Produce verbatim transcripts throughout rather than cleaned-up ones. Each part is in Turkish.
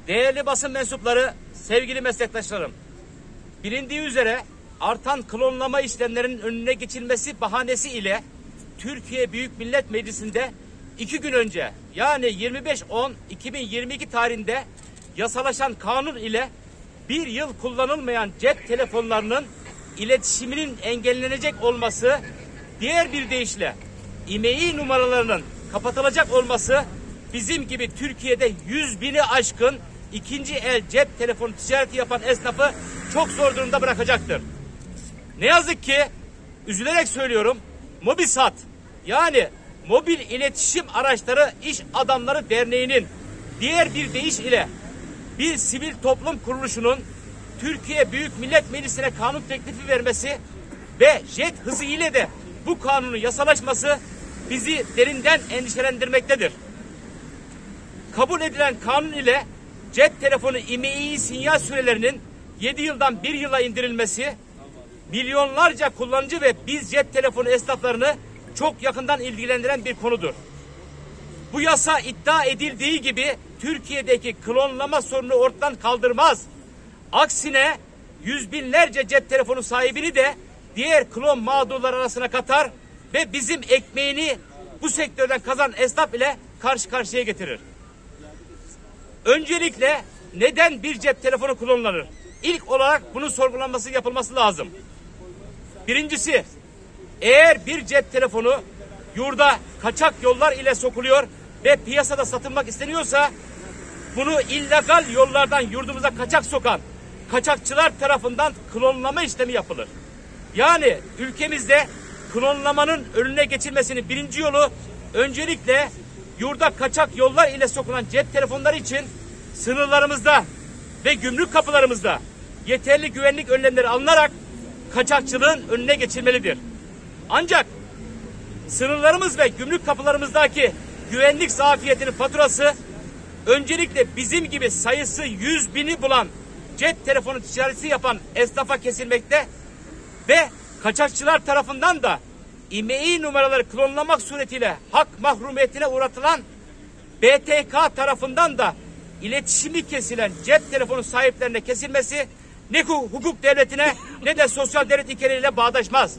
Değerli basın mensupları, sevgili meslektaşlarım, bilindiği üzere artan klonlama işlemlerinin önüne geçilmesi bahanesi ile Türkiye Büyük Millet Meclisi'nde iki gün önce, yani yirmi beş on iki bin yirmi iki tarihinde yasalaşan kanun ile bir yıl kullanılmayan cep telefonlarının iletişiminin engellenecek olması, diğer bir deyişle İ M E İ numaralarının kapatılacak olması bizim gibi Türkiye'de yüz bini aşkın ikinci el cep telefonu ticareti yapan esnafı çok zor durumda bırakacaktır. Ne yazık ki, üzülerek söylüyorum, Mobisat, yani Mobil İletişim Araçları İş Adamları Derneği'nin diğer bir deyiş ile bir sivil toplum kuruluşunun Türkiye Büyük Millet Meclisi'ne kanun teklifi vermesi ve jet hızı ile de bu kanunun yasalaşması bizi derinden endişelendirmektedir. Kabul edilen kanun ile cep telefonu İ M E İ sinyal sürelerinin yedi yıldan bir yıla indirilmesi, milyonlarca kullanıcı ve biz cep telefonu esnaflarını çok yakından ilgilendiren bir konudur. Bu yasa iddia edildiği gibi Türkiye'deki klonlama sorunu ortadan kaldırmaz. Aksine yüz binlerce cep telefonu sahibini de diğer klon mağdurlar arasına katar ve bizim ekmeğini bu sektörden kazanan esnaf ile karşı karşıya getirir. Öncelikle neden bir cep telefonu klonlanır? İlk olarak bunun sorgulanması yapılması lazım. Birincisi, eğer bir cep telefonu yurda kaçak yollar ile sokuluyor ve piyasada satılmak isteniyorsa, bunu illegal yollardan yurdumuza kaçak sokan kaçakçılar tarafından klonlama işlemi yapılır. Yani ülkemizde klonlamanın önüne geçilmesinin birinci yolu, öncelikle yurda kaçak yollar ile sokulan cep telefonları için sınırlarımızda ve gümrük kapılarımızda yeterli güvenlik önlemleri alınarak kaçakçılığın önüne geçilmelidir. Ancak sınırlarımız ve gümrük kapılarımızdaki güvenlik zafiyetinin faturası öncelikle bizim gibi sayısı yüz bini bulan cep telefonu ticareti yapan esnafa kesilmekte ve kaçakçılar tarafından da İ M E İ numaraları klonlamak suretiyle hak mahrumiyetine uğratılan B T K tarafından da iletişimi kesilen cep telefonu sahiplerine kesilmesi ne hukuk devletine ne de sosyal devlet ilkeleriyle bağdaşmaz.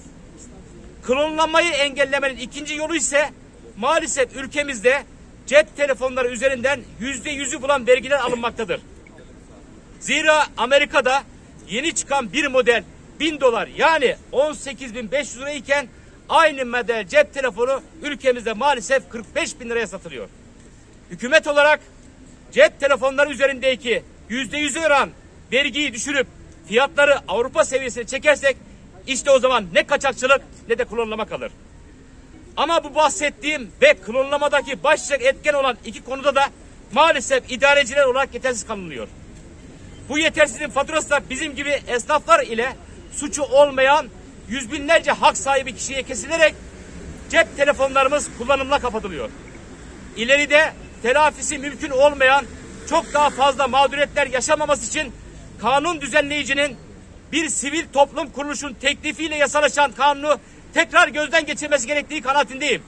Klonlamayı engellemenin ikinci yolu ise maalesef ülkemizde cep telefonları üzerinden yüzde yüzü bulan vergiler alınmaktadır. Zira Amerika'da yeni çıkan bir model bin dolar, yani on sekiz bin beş yüz lira iken aynı model cep telefonu ülkemizde maalesef kırk beş bin liraya satılıyor. Hükümet olarak cep telefonları üzerindeki yüzde yüzü oran vergiyi düşürüp fiyatları Avrupa seviyesine çekersek işte o zaman ne kaçakçılık ne de klonlama kalır. Ama bu bahsettiğim ve klonlamadaki başlıca etken olan iki konuda da maalesef idareciler olarak yetersiz kalınıyor. Bu yetersizliğin faturası da bizim gibi esnaflar ile suçu olmayan yüz binlerce hak sahibi kişiye kesilerek cep telefonlarımız kullanımla kapatılıyor. İleride telafisi mümkün olmayan çok daha fazla mağduriyetler yaşamaması için kanun düzenleyicinin bir sivil toplum kuruluşun teklifiyle yasalaşan kanunu tekrar gözden geçirmesi gerektiği kanaatindeyim.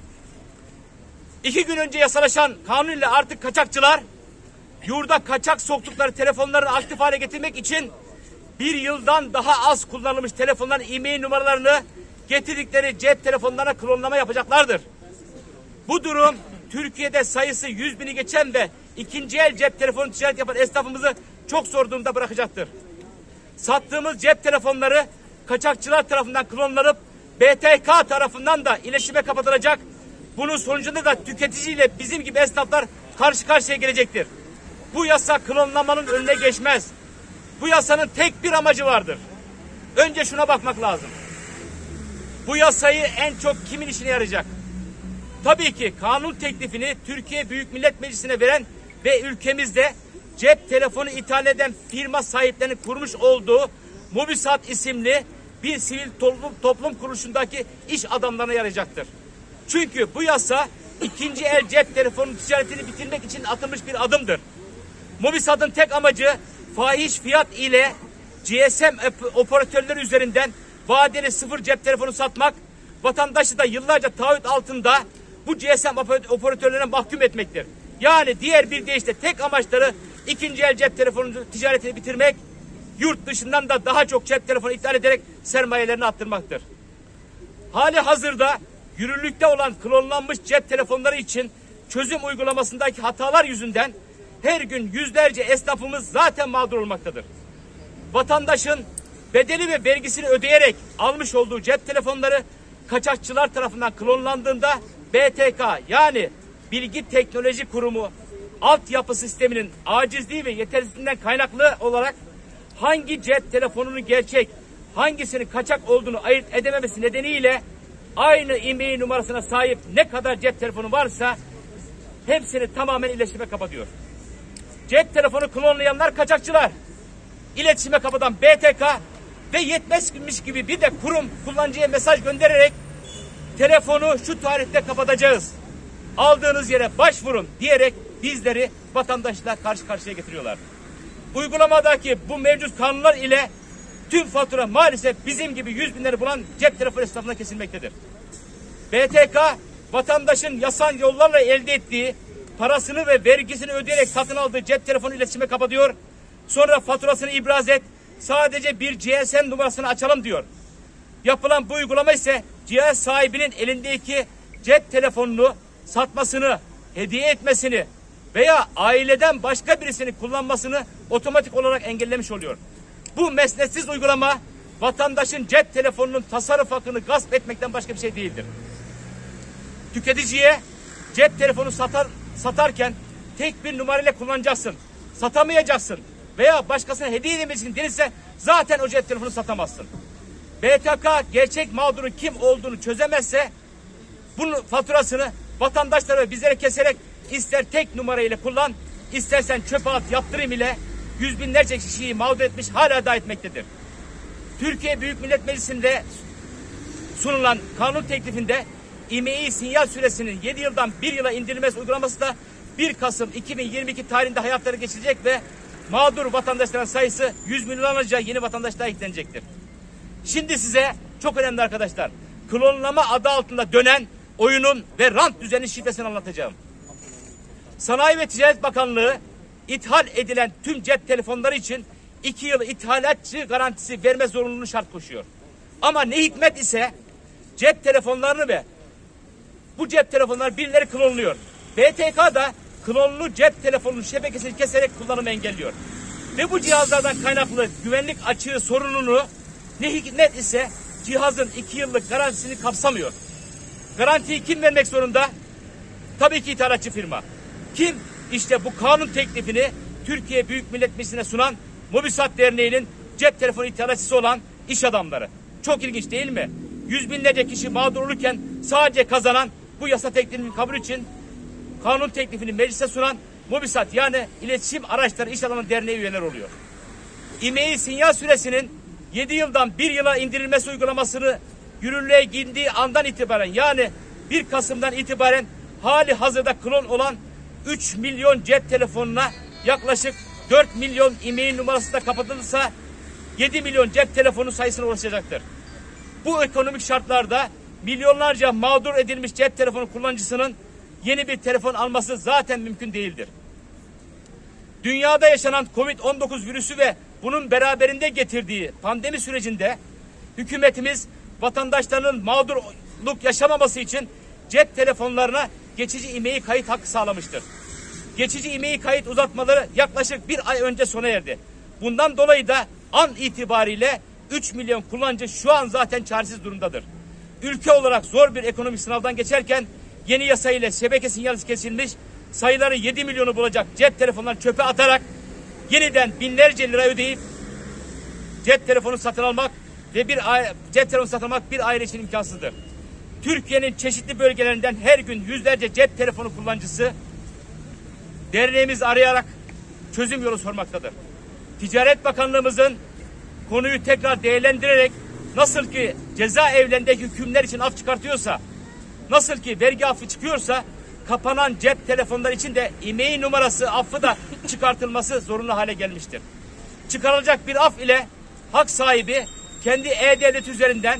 İki gün önce yasalaşan kanun ile artık kaçakçılar yurda kaçak soktukları telefonlarını aktif hale getirmek için bir yıldan daha az kullanılmış telefonların İ M E İ numaralarını getirdikleri cep telefonlarına klonlama yapacaklardır. Bu durum Türkiye'de sayısı yüz bini geçen ve ikinci el cep telefonu ticaret yapan esnafımızı çok zor durumda bırakacaktır. Sattığımız cep telefonları kaçakçılar tarafından klonlanıp B T K tarafından da iletişime kapatılacak. Bunun sonucunda da tüketiciyle bizim gibi esnaflar karşı karşıya gelecektir. Bu yasa klonlamanın önüne geçmez. Bu yasanın tek bir amacı vardır. Önce şuna bakmak lazım. Bu yasayı en çok kimin işine yarayacak? Tabii ki kanun teklifini Türkiye Büyük Millet Meclisi'ne veren ve ülkemizde cep telefonu ithal eden firma sahiplerinin kurmuş olduğu Mobisat isimli bir sivil toplum, toplum kuruluşundaki iş adamlarına yarayacaktır. Çünkü bu yasa ikinci el cep telefonu ticaretini bitirmek için atılmış bir adımdır. Mobisat'ın tek amacı fahiş fiyat ile G S M operatörleri üzerinden vadeli sıfır cep telefonu satmak, vatandaşı da yıllarca taahhüt altında bu G S M operatörlerine mahkum etmektir. Yani diğer bir deyişle tek amaçları ikinci el cep telefonu ticaretini bitirmek, yurt dışından da daha çok cep telefonu ithal ederek sermayelerini arttırmaktır. Hali hazırda yürürlükte olan klonlanmış cep telefonları için çözüm uygulamasındaki hatalar yüzünden her gün yüzlerce esnafımız zaten mağdur olmaktadır. Vatandaşın bedeli ve vergisini ödeyerek almış olduğu cep telefonları kaçakçılar tarafından klonlandığında B T K yani Bilgi Teknoloji Kurumu altyapı sisteminin acizliği ve yetersizliğinden kaynaklı olarak hangi cep telefonunun gerçek, hangisinin kaçak olduğunu ayırt edememesi nedeniyle aynı e-mail numarasına sahip ne kadar cep telefonu varsa hepsini tamamen iletişime kapatıyor. Cep telefonu klonlayanlar kaçakçılar. İletişime kapatan B T K ve yetmezmiş gibi bir de kurum kullanıcıya mesaj göndererek telefonu şu tarihte kapatacağız, aldığınız yere başvurun diyerek bizleri vatandaşla karşı karşıya getiriyorlar. Uygulamadaki bu mevcut kanunlar ile tüm fatura maalesef bizim gibi yüz binleri bulan cep telefonu esnafına kesilmektedir. B T K vatandaşın yasal yollarla elde ettiği parasını ve vergisini ödeyerek satın aldığı cep telefonu iletişime kapatıyor. Sonra faturasını ibraz et, sadece bir G S M numarasını açalım diyor. Yapılan bu uygulama ise cihaz sahibinin elindeki cep telefonunu satmasını, hediye etmesini veya aileden başka birisini kullanmasını otomatik olarak engellemiş oluyor. Bu mesnetsiz uygulama vatandaşın cep telefonunun tasarruf hakkını gasp etmekten başka bir şey değildir. Tüketiciye cep telefonu satar, satarken tek bir numarayla kullanacaksın, satamayacaksın veya başkasına hediye edilmesini denirse zaten o cep telefonu satamazsın. B T K gerçek mağdurun kim olduğunu çözemezse bunun faturasını vatandaşlara ve bizlere keserek ister tek numarayla kullan, istersen çöpe at yaptırım ile yüz binlerce kişiyi mağdur etmiş hala da etmektedir. Türkiye Büyük Millet Meclisi'nde sunulan kanun teklifinde e-mail sinyal süresinin yedi yıldan bir yıla indirilmesi uygulaması da bir Kasım iki bin yirmi iki tarihinde hayatları geçirecek ve mağdur vatandaşların sayısı yüz milyonlarca yeni vatandaş daha eklenecektir. Şimdi size çok önemli arkadaşlar, klonlama adı altında dönen oyunun ve rant düzeni şifresini anlatacağım. Sanayi ve Ticaret Bakanlığı ithal edilen tüm cep telefonları için iki yıl ithalatçı garantisi verme zorunluluğunu şart koşuyor. Ama ne hikmet ise cep telefonlarını ve bu cep telefonları birileri klonluyor. B T K da klonlu cep telefonunun şebekesini keserek kullanımı engelliyor. Ve bu cihazlardan kaynaklı güvenlik açığı sorununu ne hikmet ise cihazın iki yıllık garantisini kapsamıyor. Garantiyi kim vermek zorunda? Tabii ki ithalatçı firma. Kim? İşte bu kanun teklifini Türkiye Büyük Millet Meclisi'ne sunan Mobisat Derneği'nin cep telefonu ithalatçısı olan iş adamları. Çok ilginç değil mi? Yüz binlerce kişi mağdur olurken sadece kazanan bu yasa teklifinin kabul için kanun teklifini meclise sunan Mobisat yani İletişim Araçları İş Adamı Derneği üyeler oluyor. E-mail sinyal süresinin yedi yıldan bir yıla indirilmesi uygulamasını yürürlüğe girdiği andan itibaren yani bir Kasım'dan itibaren hali hazırda klon olan üç milyon cep telefonuna yaklaşık dört milyon e-mail numarası da kapatılırsa yedi milyon cep telefonu sayısına ulaşacaktır. Bu ekonomik şartlarda milyonlarca mağdur edilmiş cep telefonu kullanıcısının yeni bir telefon alması zaten mümkün değildir. Dünyada yaşanan Covid on dokuz virüsü ve bunun beraberinde getirdiği pandemi sürecinde hükümetimiz vatandaşlarının mağdurluk yaşamaması için cep telefonlarına geçici e-mail kayıt hakkı sağlamıştır. Geçici e-mail kayıt uzatmaları yaklaşık bir ay önce sona erdi. Bundan dolayı da an itibariyle üç milyon kullanıcı şu an zaten çaresiz durumdadır. Ülke olarak zor bir ekonomik sınavdan geçerken yeni yasa ile şebeke sinyali kesilmiş, sayıları yedi milyonu bulacak cep telefonlarını çöpe atarak yeniden binlerce lira ödeyip cep telefonu satın almak ve bir aile, cep telefonu satın almak bir aile için imkansızdır. Türkiye'nin çeşitli bölgelerinden her gün yüzlerce cep telefonu kullanıcısı derneğimizi arayarak çözüm yolu sormaktadır. Ticaret Bakanlığımızın konuyu tekrar değerlendirerek nasıl ki cezaevlerindeki hükümler için af çıkartıyorsa, nasıl ki vergi affı çıkıyorsa kapanan cep telefonları için de e-mail numarası affı da çıkartılması zorunlu hale gelmiştir. Çıkarılacak bir af ile hak sahibi kendi e-devlet üzerinden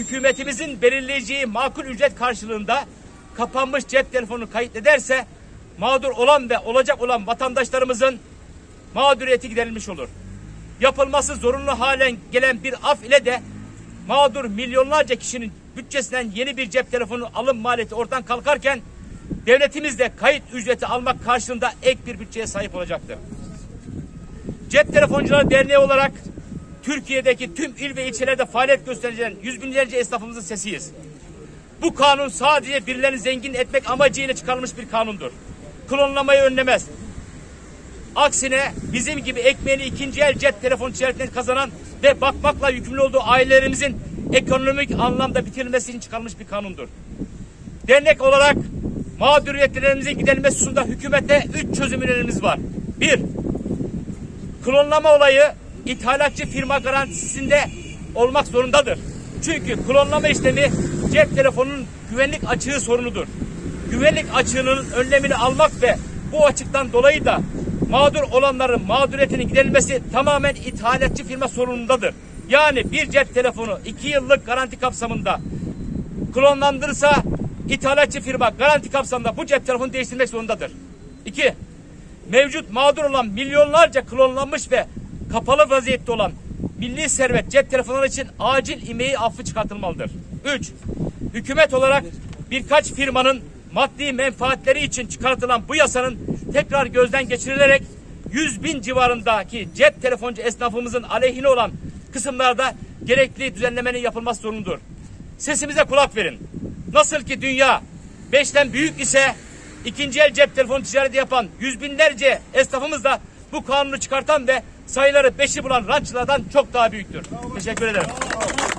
hükümetimizin belirleyeceği makul ücret karşılığında kapanmış cep telefonunu kayıt ederse mağdur olan ve olacak olan vatandaşlarımızın mağduriyeti giderilmiş olur. Yapılması zorunlu hale gelen bir af ile de mağdur milyonlarca kişinin bütçesinden yeni bir cep telefonu alım maliyeti ortadan kalkarken devletimiz de kayıt ücreti almak karşılığında ek bir bütçeye sahip olacaktır. Cep Telefoncuları Derneği olarak Türkiye'deki tüm il ve ilçelerde faaliyet gösteren yüz binlerce esnafımızın sesiyiz. Bu kanun sadece birilerini zengin etmek amacıyla çıkarılmış bir kanundur. Klonlamayı önlemez. Aksine bizim gibi ekmeğini ikinci el cep telefonu ticaretinden kazanan ve bakmakla yükümlü olduğu ailelerimizin ekonomik anlamda bitirilmesi için çıkarılmış bir kanundur. Dernek olarak mağduriyetlerimizin giderilmesi hususunda hükümete üç çözüm önerimiz var. Bir, klonlama olayı ithalatçı firma garantisinde olmak zorundadır. Çünkü klonlama işlemi cep telefonunun güvenlik açığı sorunudur. Güvenlik açığının önlemini almak ve bu açıktan dolayı da mağdur olanların mağduriyetinin giderilmesi tamamen ithalatçı firma sorunundadır. Yani bir cep telefonu iki yıllık garanti kapsamında klonlandırırsa ithalatçı firma garanti kapsamında bu cep telefonu değiştirmek zorundadır. İki, mevcut mağdur olan milyonlarca klonlanmış ve kapalı vaziyette olan milli servet cep telefonları için acil imeyi affı çıkartılmalıdır. Üç, hükümet olarak birkaç firmanın maddi menfaatleri için çıkartılan bu yasanın tekrar gözden geçirilerek yüz bin civarındaki cep telefoncu esnafımızın aleyhine olan kısımlarda gerekli düzenlemenin yapılması zorunludur. Sesimize kulak verin. Nasıl ki dünya beşten büyük ise ikinci el cep telefonu ticareti yapan yüz binlerce esnafımız da bu kanunu çıkartan ve sayıları beşi bulan rantçılardan çok daha büyüktür. Teşekkür ederim.